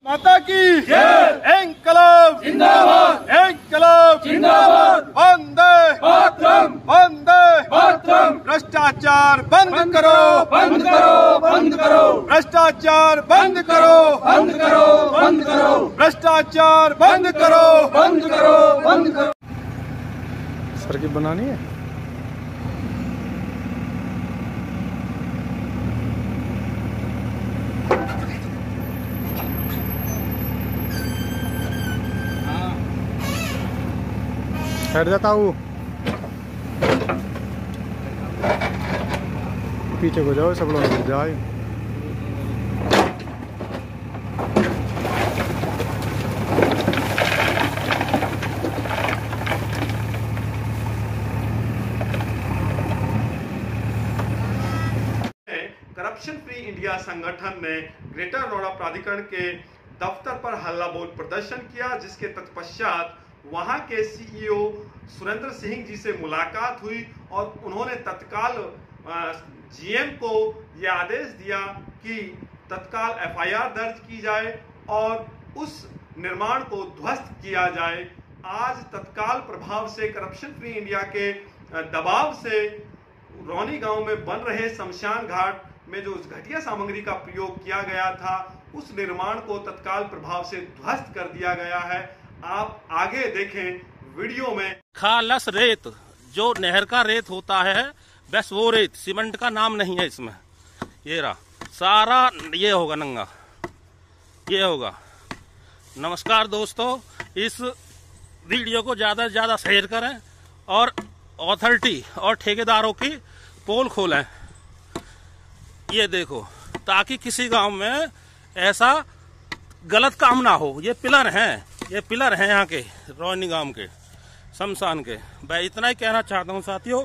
माता की जय। इंकलाब जिंदाबाद, इंकलाब जिंदाबाद। वंदे मातरम, वंदे मातरम। भ्रष्टाचार बंद करो, बंद करो, बंद करो। भ्रष्टाचार बंद करो, बंद करो, बंद करो। भ्रष्टाचार बंद करो, बंद करो, बंद करो। सड़क बनानी है। हट जाता हूँ, पीछे को जाओ, सब लोग गिर जाए। करप्शन फ्री इंडिया संगठन ने ग्रेटर नोएडा प्राधिकरण के दफ्तर पर हल्ला बोल प्रदर्शन किया, जिसके तत्पश्चात वहां के सीईओ सुरेंद्र सिंह जी से मुलाकात हुई और उन्होंने तत्काल जीएम को यह आदेश दिया कि तत्काल एफआईआर दर्ज की जाए और उस निर्माण को ध्वस्त किया जाए। आज तत्काल प्रभाव से करप्शन फ्री इंडिया के दबाव से रौनी गांव में बन रहे शमशान घाट में जो घटिया सामग्री का प्रयोग किया गया था, उस निर्माण को तत्काल प्रभाव से ध्वस्त कर दिया गया है। आप आगे देखें वीडियो में। खालस रेत, जो नहर का रेत होता है, बस वो रेत, सीमेंट का नाम नहीं है इसमें। ये रहा सारा, ये होगा नंगा, ये होगा। नमस्कार दोस्तों, इस वीडियो को ज्यादा से ज्यादा शेयर करें और अथॉरिटी और ठेकेदारों की पोल खोलें। ये देखो, ताकि किसी गांव में ऐसा गलत काम ना हो। ये पिलर हैं, ये पिलर हैं यहाँ के रौनी गांव के शमशान के। मैं इतना ही कहना चाहता हूँ साथियों।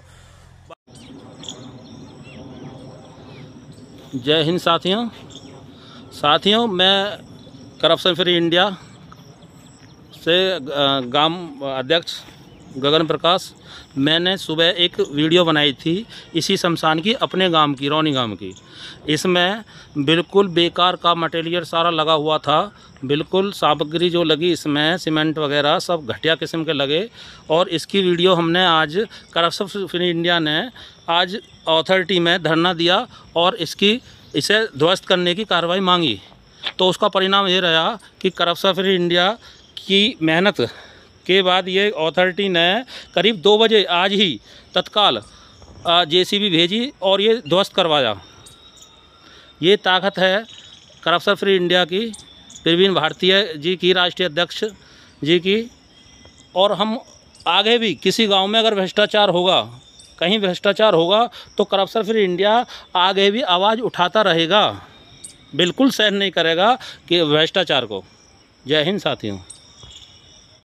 जय हिंद साथियों, मैं करप्शन फ्री इंडिया से गांव अध्यक्ष गगन प्रकाश। मैंने सुबह एक वीडियो बनाई थी इसी शमशान की, अपने गांव की, रौनी गांव की। इसमें बिल्कुल बेकार का मटेरियल सारा लगा हुआ था, बिल्कुल सामग्री जो लगी इसमें सीमेंट वगैरह सब घटिया किस्म के लगे। और इसकी वीडियो हमने आज करप्शन फ्री इंडिया ने आज अथॉरिटी में धरना दिया और इसे ध्वस्त करने की कार्रवाई मांगी। तो उसका परिणाम ये रहा कि करप्शन फ्री इंडिया की मेहनत के बाद ये अथॉरिटी ने करीब 2 बजे आज ही तत्काल जेसीबी भेजी और ये ध्वस्त करवाया। ये ताकत है करप्शन फ्री इंडिया की, प्रवीण भारतीय जी की, राष्ट्रीय अध्यक्ष जी की। और हम आगे भी किसी गांव में अगर भ्रष्टाचार होगा, कहीं भ्रष्टाचार होगा, तो करप्शन फ्री इंडिया आगे भी आवाज़ उठाता रहेगा, बिल्कुल सहन नहीं करेगा कि भ्रष्टाचार को। जय हिंद साथियों।